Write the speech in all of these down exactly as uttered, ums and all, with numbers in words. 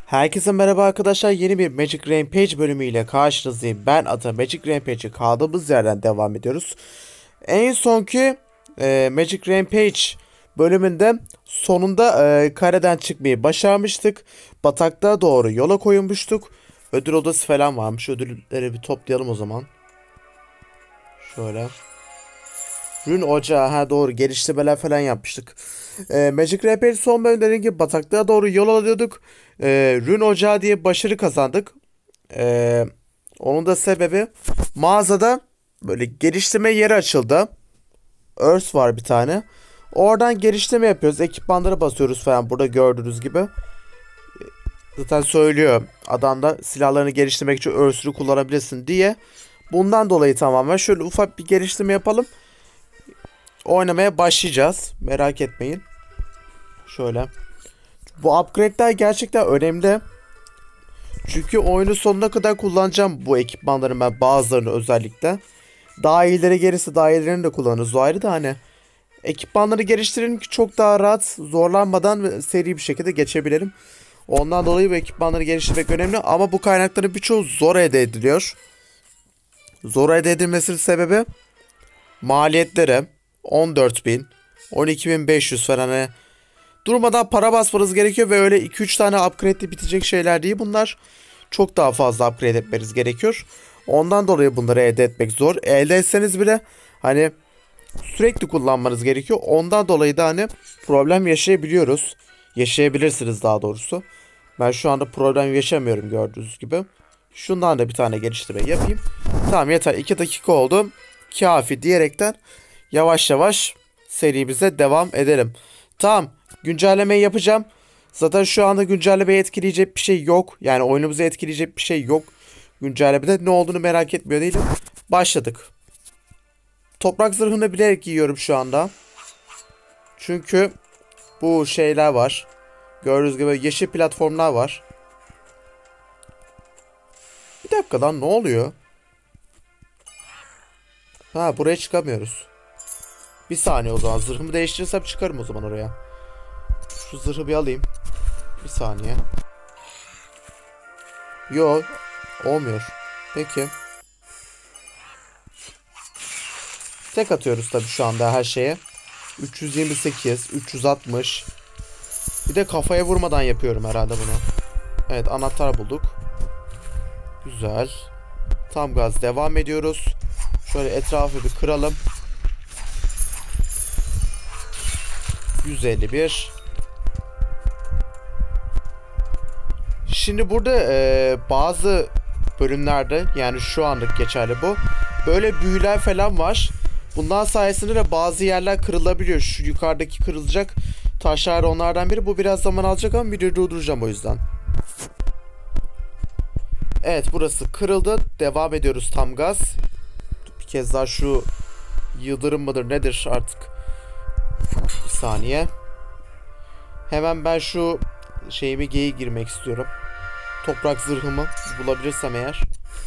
Herkese merhaba arkadaşlar. Yeni bir Magic Rampage bölümüyle karşınızdayım. Ben Ata. Magic Rampage'e kaldığımız yerden devam ediyoruz. En sonki e, Magic Rampage bölümünde sonunda e, kareden çıkmayı başarmıştık. Bataklığa doğru yola koyulmuştuk. Ödül odası falan varmış. Ödülleri bir toplayalım o zaman. Şöyle. Rün ocağı, ha doğru, geliştirmeler falan yapmıştık. E, Magic Rampage son bölümde dediğim gibi bataklığa doğru yol alıyorduk. E, Rün ocağı diye başarı kazandık. E, onun da sebebi mağazada böyle geliştirme yeri açıldı. Earth var bir tane. Oradan geliştirme yapıyoruz. Ekipmanlara basıyoruz falan, burada gördüğünüz gibi. Zaten söylüyor adam da, silahlarını geliştirmek için Earth'ü kullanabilirsin diye. Bundan dolayı tamamen şöyle ufak bir geliştirme yapalım. Oynamaya başlayacağız. Merak etmeyin. Şöyle. Bu upgrade'ler gerçekten önemli. Çünkü oyunun sonuna kadar kullanacağım bu ekipmanların, ben bazılarını özellikle. Daha iyileri gelirse daha iyilerini de kullanırız. O ayrı da hani. Ekipmanları geliştirelim ki çok daha rahat, zorlanmadan ve seri bir şekilde geçebilirim. Ondan dolayı bu ekipmanları geliştirmek önemli. Ama bu kaynakların birçoğu zor elde ediliyor. Zor elde edilmesinin sebebi maliyetleri. on dört bin, on iki bin beş yüz falan, hani durmadan para basmanız gerekiyor ve öyle iki üç tane upgrade'li bitecek şeyler değil bunlar. Çok daha fazla upgrade etmeniz gerekiyor. Ondan dolayı bunları elde etmek zor. Elde etseniz bile hani sürekli kullanmanız gerekiyor. Ondan dolayı da hani problem yaşayabiliyoruz. Yaşayabilirsiniz daha doğrusu. Ben şu anda problem yaşamıyorum gördüğünüz gibi. Şundan da bir tane geliştirme yapayım. Tamam, yeter, iki dakika oldu. Kafi diyerekten yavaş yavaş serimize devam edelim. Tamam, güncellemeyi yapacağım. Zaten şu anda güncellemeyi etkileyecek bir şey yok. Yani oyunumuzu etkileyecek bir şey yok. Güncellemede ne olduğunu merak etmiyor değilim. Başladık. Toprak zırhını bilerek giyiyorum şu anda. Çünkü bu şeyler var. Gördüğünüz gibi yeşil platformlar var. Bir dakika lan, ne oluyor? Ha, buraya çıkamıyoruz. Bir saniye, o zaman zırhımı değiştirirsem çıkarım o zaman oraya. Şu zırhı bir alayım. Bir saniye. Yok, olmuyor. Peki. Tek atıyoruz tabii şu anda her şeye. üç yüz yirmi sekiz, üç yüz altmış. Bir de kafaya vurmadan yapıyorum herhalde bunu. Evet, anahtar bulduk. Güzel. Tam gaz devam ediyoruz. Şöyle etrafı bir kıralım. yüz elli bir. Şimdi burada e, bazı bölümlerde, yani şu anlık geçerli bu, böyle büyüler falan var. Bundan sayesinde de bazı yerler kırılabiliyor. Şu yukarıdaki kırılacak taşlar onlardan biri. Bu biraz zaman alacak ama videoyu durduracağım o yüzden. Evet, burası kırıldı. Devam ediyoruz tam gaz. Bir kez daha şu yıldırım mıdır nedir artık. Bir saniye. Hemen ben şu şeyimi geyi girmek istiyorum. Toprak zırhımı bulabilirsem eğer.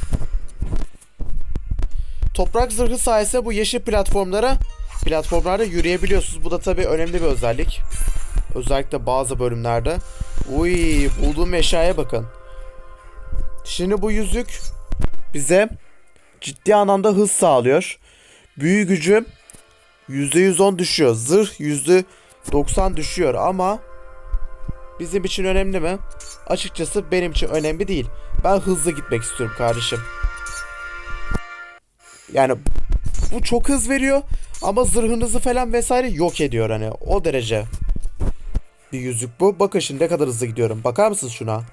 Toprak zırhı sayesinde bu yeşil platformlara platformlarda yürüyebiliyorsunuz. Bu da tabii önemli bir özellik. Özellikle bazı bölümlerde. Uy, bulduğum eşyaya bakın. Şimdi bu yüzük bize ciddi anlamda hız sağlıyor. Büyü gücü yüzde yüz on düşüyor. Zırh yüzde doksan düşüyor ama bizim için önemli mi? Açıkçası benim için önemli değil. Ben hızlı gitmek istiyorum kardeşim. Yani bu çok hız veriyor ama zırhınızı falan vesaire yok ediyor, hani o derece bir yüzük bu. Bakın şimdi ne kadar hızlı gidiyorum. Bakar mısınız şuna?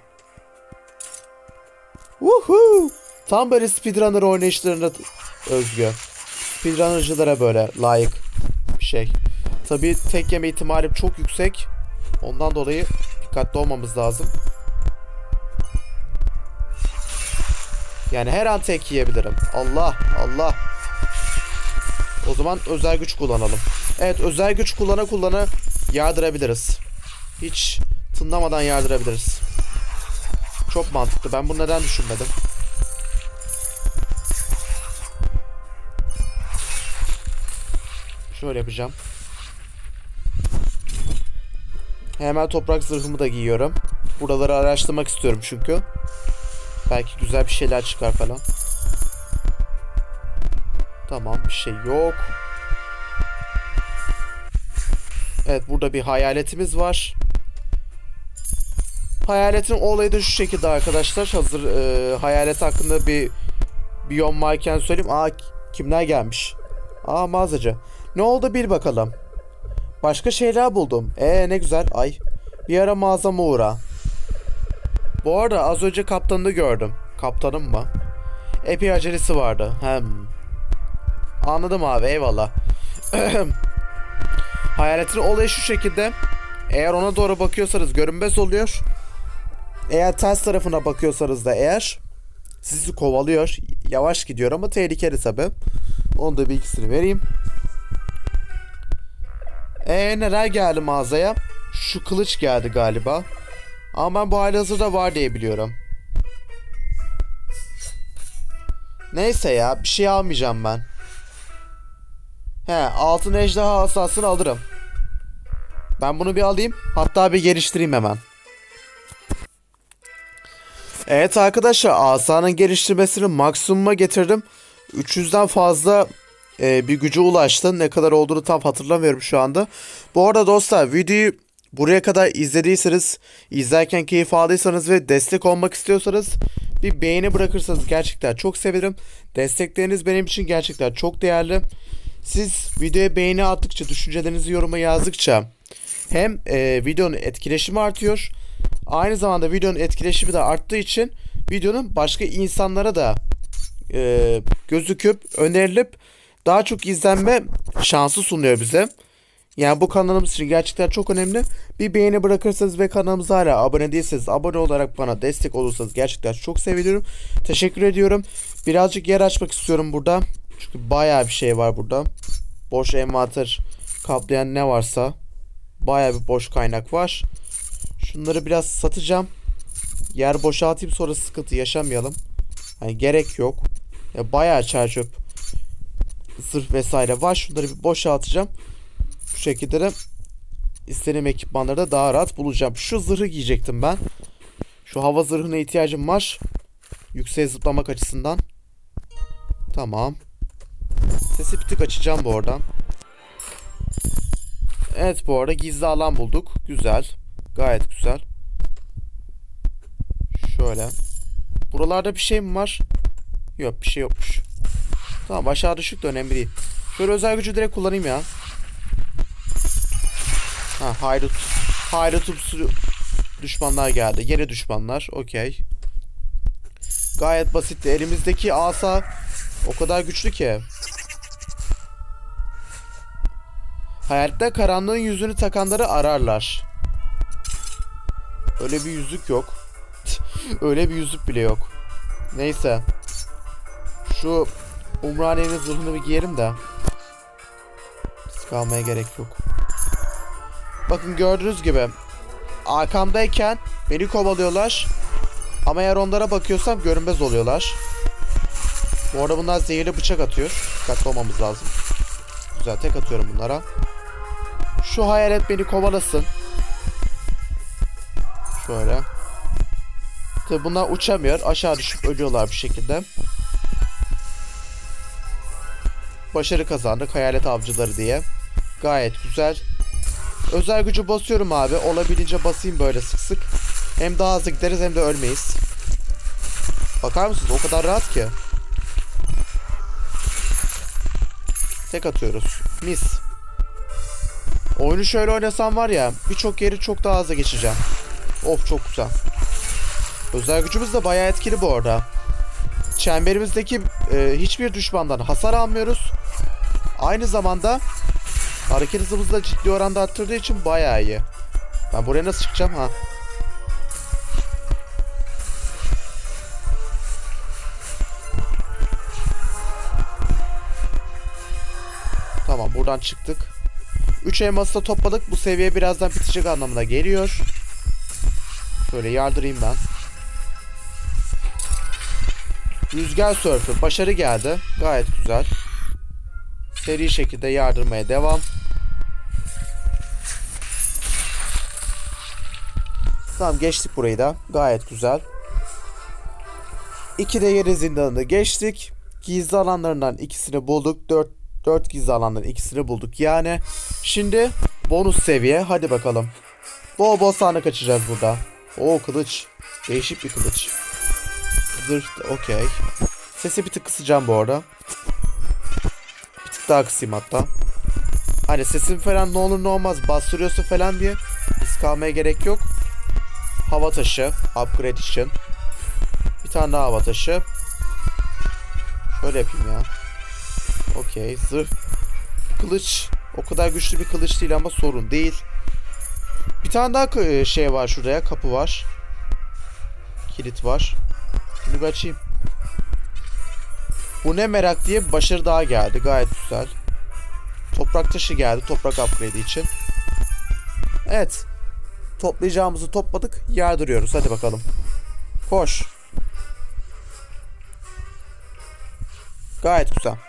Woohoo! Tam böyle speedrunner oynayışlarına özgü. Speedrunner'cılara böyle layık bir şey. Tabii tek yeme ihtimalim çok yüksek. Ondan dolayı dikkatli olmamız lazım. Yani her an tek yiyebilirim. Allah Allah. O zaman özel güç kullanalım. Evet, özel güç kullana kullana yardırabiliriz. Hiç tınlamadan yardırabiliriz. Çok mantıklı. Ben bunu neden düşünmedim? Şöyle yapacağım. Hemen toprak zırhımı da giyiyorum. Buraları araştırmak istiyorum çünkü. Belki güzel bir şeyler çıkar falan. Tamam, bir şey yok. Evet, burada bir hayaletimiz var. Hayaletin olayı da şu şekilde arkadaşlar. Hazır e, hayalet hakkında bir biyom varken söyleyeyim. Aa, kimler gelmiş? Aa, mağazacı. Ne oldu bir bakalım. Başka şeyler buldum. Ee ne güzel. Ay. Bir ara mağazama uğra. Bu arada az önce kaptanını gördüm. Kaptanım mı? Epey acelesi vardı. Hem. Anladım abi, eyvallah. Hayaletin olayı şu şekilde. Eğer ona doğru bakıyorsanız görünmez oluyor. Eğer ters tarafına bakıyorsanız da eğer sizi kovalıyor. Yavaş gidiyor ama tehlikeli tabi. Onun da bilgisini vereyim. Eee neler geldi mağazaya? Şu kılıç geldi galiba. Ama ben bu halihazırda var diye biliyorum. Neyse ya, bir şey almayacağım ben. He, altın ejderha asasını alırım. Ben bunu bir alayım. Hatta bir geliştireyim hemen. Evet arkadaşlar, asanın geliştirmesini maksimuma getirdim. üç yüzden fazla e, bir güce ulaştı. Ne kadar olduğunu tam hatırlamıyorum şu anda. Bu arada dostlar, videoyu buraya kadar izlediyseniz, izlerken keyif aldıysanız ve destek olmak istiyorsanız bir beğeni bırakırsanız gerçekten çok sevinirim. Destekleriniz benim için gerçekten çok değerli. Siz videoya beğeni attıkça, düşüncelerinizi yoruma yazdıkça hem e, videonun etkileşimi artıyor. Aynı zamanda videonun etkileşimi de arttığı için videonun başka insanlara da e, gözüküp önerilip daha çok izlenme şansı sunuyor bize. Yani bu kanalımız için gerçekten çok önemli. Bir beğeni bırakırsanız ve kanalımıza hala abone değilseniz abone olarak bana destek olursanız gerçekten çok sevinirim. Teşekkür ediyorum. Birazcık yer açmak istiyorum burada. Çünkü bayağı bir şey var burada. Boş envanter kaplayan ne varsa bayağı bir boş kaynak var. Şunları biraz satacağım. Yer boşaltayım, sonra sıkıntı yaşamayalım. Yani gerek yok. Ya bayağı çerçöp, zırh vesaire var. Şunları bir boşaltacağım. Bu şekilde de istediğim ekipmanları da daha rahat bulacağım. Şu zırhı giyecektim ben. Şu hava zırhına ihtiyacım var. Yükseğe zıplamak açısından. Tamam. Sesi bir tık açacağım bu arada. Evet, bu arada gizli alan bulduk. Güzel. Gayet güzel. Şöyle. Buralarda bir şey mi var? Yok, bir şey yokmuş. Tamam, aşağı düşük de önemli değil. Şöyle özel gücü direkt kullanayım ya. Ha, haydut. Haydutumsu düşmanlar geldi. Yeni düşmanlar. Okey. Gayet basitti. Elimizdeki asa o kadar güçlü ki. Hayatta karanlığın yüzünü takanları ararlar. Öyle bir yüzük yok. Öyle bir yüzük bile yok. Neyse. Şu Umraniye'nin zırhını bir giyerim de. Risk almaya gerek yok. Bakın, gördüğünüz gibi arkamdayken beni kovalıyorlar. Ama eğer onlara bakıyorsam görünmez oluyorlar. Bu arada bunlar zehirli bıçak atıyor. Dikkatli olmamız lazım. Güzel, tek atıyorum bunlara. Şu hayalet beni kovalasın. Şöyle. Tabi bunlar uçamıyor. Aşağı düşüp ölüyorlar bir şekilde. Başarı kazandık hayalet avcıları diye. Gayet güzel. Özel gücü basıyorum abi. Olabildiğince basayım böyle sık sık. Hem daha hızlı gideriz hem de ölmeyiz. Bakar mısınız? O kadar rahat ki. Tek atıyoruz. Mis. Oyunu şöyle oynasam var ya, birçok yeri çok daha hızlı geçeceğim. Of, çok güzel. Özel gücümüz de bayağı etkili bu arada. Çemberimizdeki e, hiçbir düşmandan hasar almıyoruz. Aynı zamanda hareket hızımızı da ciddi oranda arttırdığı için bayağı iyi. Ben buraya nasıl çıkacağım ha? Tamam, buradan çıktık. üç elması da topladık. Bu seviye birazdan bitecek anlamına geliyor. Şöyle yardırayım ben. Rüzgar sörfü başarı geldi. Gayet güzel. Seri şekilde yardırmaya devam. Tamam, geçtik burayı da. Gayet güzel. iki de yeri zindanını geçtik. Gizli alanlarından ikisini bulduk. dört dört gizli alanların ikisini bulduk. Yani şimdi bonus seviye. Hadi bakalım. Bol bol sandık açacağız burada. Oo, kılıç. Değişik bir kılıç. Zırh. Okey. Sesi bir tık kısacağım bu arada. Bir tık daha kısayım hatta. Hani sesim falan ne olur ne olmaz bastırıyorsa falan diye risk almaya gerek yok. Hava taşı. Upgrade için. Bir tane daha hava taşı. Şöyle yapayım ya. Okey. Zırh. Kılıç. O kadar güçlü bir kılıç değil ama sorun değil. Bir tane daha şey var şuraya. Kapı var. Kilit var. Bunu bir açayım. Bu ne merak diye başarı daha geldi. Gayet güzel. Toprak taşı geldi. Toprak upgrade için. Evet. Toplayacağımızı topladık. Yardırıyoruz. Hadi bakalım. Koş. Gayet güzel.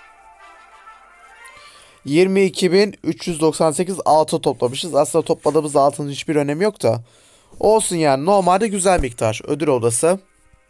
yirmi iki bin üç yüz doksan sekiz altı toplamışız. Aslında topladığımız altının hiçbir önemi yok da. Olsun yani. Normalde güzel miktar. Ödül odası.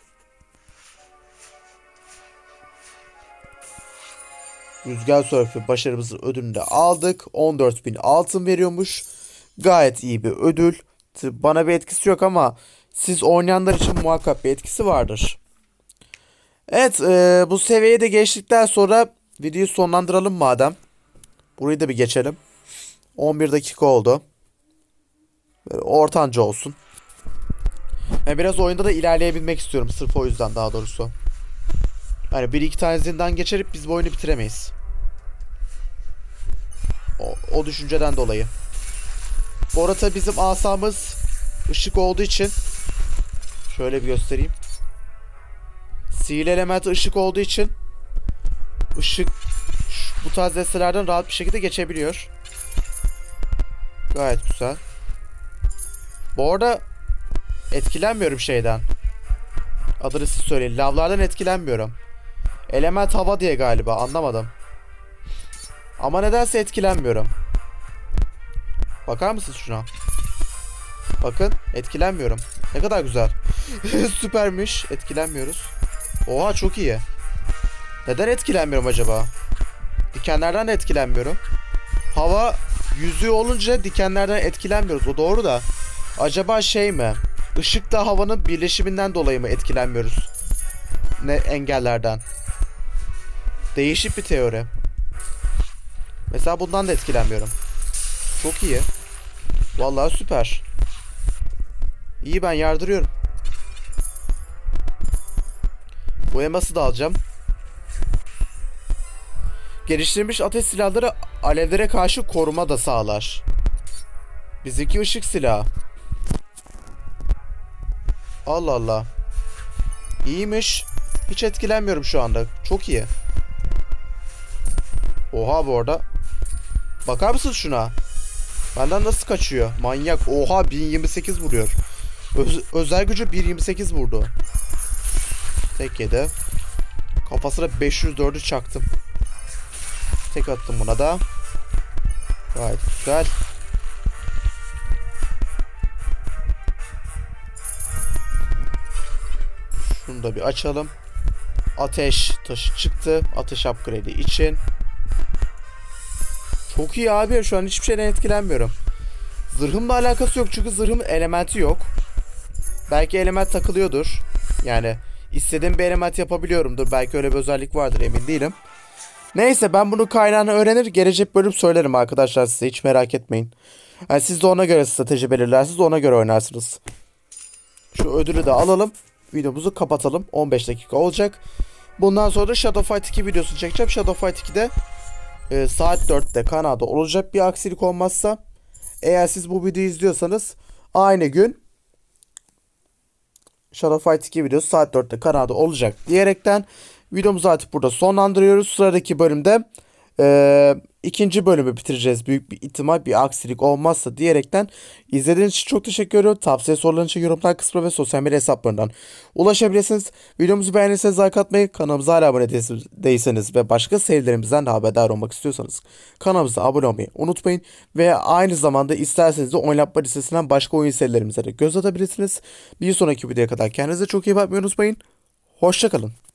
Rüzgar sörfü başarımızın ödülünü de aldık. on dört bin altın veriyormuş. Gayet iyi bir ödül. Bana bir etkisi yok ama siz oynayanlar için muhakkak bir etkisi vardır. Evet, e, bu seviyeyi de geçtikten sonra videoyu sonlandıralım madem. Burayı da bir geçelim. on bir dakika oldu. Böyle ortanca olsun. Yani biraz oyunda da ilerleyebilmek istiyorum. Sırf o yüzden daha doğrusu. Hani bir iki tane zindan geçirip biz bu oyunu bitiremeyiz. O, o düşünceden dolayı. Bu arada bizim asamız ışık olduğu için şöyle bir göstereyim. Sihirli elementi ışık olduğu için ışık bu tarz destelerden rahat bir şekilde geçebiliyor. Gayet güzel. Bu arada etkilenmiyorum şeyden. Adını siz söyleyin. Lavlardan etkilenmiyorum. Element hava diye galiba. Anlamadım. Ama nedense etkilenmiyorum. Bakar mısınız şuna? Bakın. Etkilenmiyorum. Ne kadar güzel. Süpermiş. Etkilenmiyoruz. Oha, çok iyi. Neden etkilenmiyorum acaba? Dikenlerden de etkilenmiyorum. Hava yüzüğü olunca dikenlerden etkilenmiyoruz. O doğru da. Acaba şey mi? Işıkla havanın birleşiminden dolayı mı etkilenmiyoruz? Ne engellerden? Değişik bir teori. Mesela bundan da etkilenmiyorum. Çok iyi. Vallahi süper. İyi, ben yardırıyorum. Bu elması da alacağım. Geliştirilmiş ateş silahları alevlere karşı koruma da sağlar. Bizimki ışık silahı. Allah Allah. İyiymiş. Hiç etkilenmiyorum şu anda. Çok iyi. Oha, bu arada. Bakar mısın şuna? Benden nasıl kaçıyor? Manyak. Oha, bin yirmi sekiz vuruyor. Öz özel gücü bir yirmi sekiz vurdu. Tek yedi. Kafasına beş yüz dördü çaktım. Tek attım buna da. Gayet güzel. Şunu da bir açalım. Ateş taşı çıktı. Ateş upgrade'i için. Çok iyi abi. Şu an hiçbir şeyden etkilenmiyorum. Zırhımla alakası yok çünkü zırhımın elementi yok. Belki element takılıyordur. Yani istediğim bir element yapabiliyorumdur. Belki öyle bir özellik vardır, emin değilim. Neyse, ben bunu kaynağını öğrenir gelecek bölüm söylerim arkadaşlar size, hiç merak etmeyin. Yani siz de ona göre strateji belirlersiniz, ona göre oynarsınız. Şu ödülü de alalım. Videomuzu kapatalım. on beş dakika olacak. Bundan sonra da Shadow Fight iki videosunu çekeceğim. Shadow Fight ikide e, saat dörtte kanalda olacak bir aksilik olmazsa. Eğer siz bu videoyu izliyorsanız aynı gün Shadow Fight iki videosu saat dörtte kanalda olacak diyerekten videomuzu artık burada sonlandırıyoruz. Sıradaki bölümde e, ikinci bölümü bitireceğiz. Büyük bir ihtimal bir aksilik olmazsa diyerekten izlediğiniz için çok teşekkür ediyorum. Tavsiye sorularınız için yorumlar kısmı ve sosyal medya hesaplarından ulaşabilirsiniz. Videomuzu beğendiyseniz like atmayı, kanalımıza hala abone değilseniz değilseniz ve başka serilerimizden de haberdar olmak istiyorsanız kanalımıza abone olmayı unutmayın. Ve aynı zamanda isterseniz de oynatma listesinden başka oyun serilerimize de göz atabilirsiniz. Bir sonraki videoya kadar kendinize çok iyi bakmayı unutmayın. Hoşça kalın.